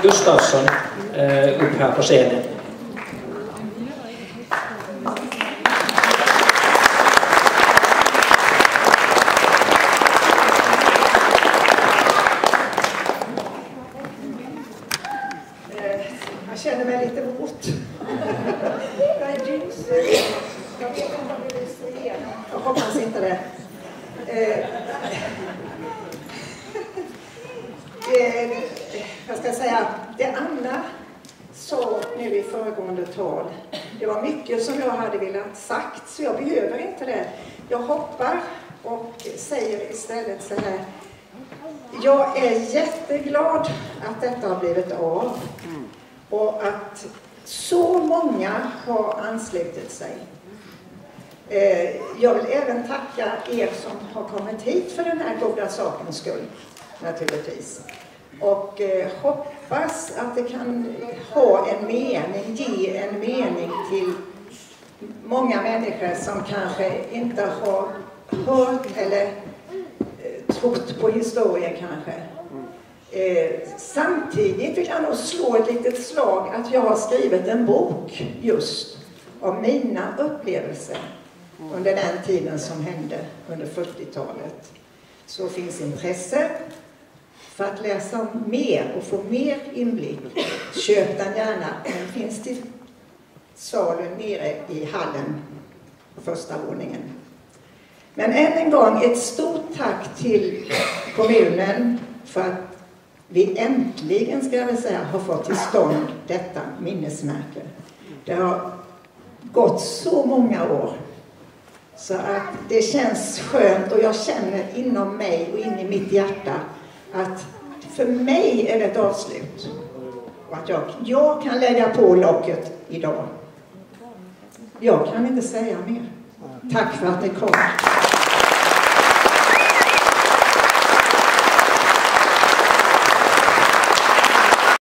Gustafsson upp här på scenen. Jag känner mig lite våt. Jag är ljus. Jag vet inte om det lyser igenom. Jag hoppas inte det. Jag ska säga, det Anna sa nu i föregående tal, det var mycket som jag hade velat sagt, så jag behöver inte det. Jag hoppar och säger istället så här: jag är jätteglad att detta har blivit av och att så många har anslutit sig. Jag vill även tacka er som har kommit hit för den här goda sakens skull, naturligtvis. Och hoppas att det kan ha en mening, ge en mening till många människor som kanske inte har hört eller trott på historien kanske. Samtidigt vill jag nog slå ett litet slag att jag har skrivit en bok just om mina upplevelser under den tiden som hände under 40-talet. Så finns intresse för att läsa mer och få mer inblick. Köp den gärna. Den finns till salen nere i hallen på första våningen. Men än en gång ett stort tack till kommunen för att vi äntligen, ska jag väl säga, har fått till stånd detta minnesmärke. Det har gått så många år så att det känns skönt, och jag känner inom mig och in i mitt hjärta att för mig är det ett avslut. Och att jag kan lägga på locket idag. Jag kan inte säga mer. Tack för att ni kom.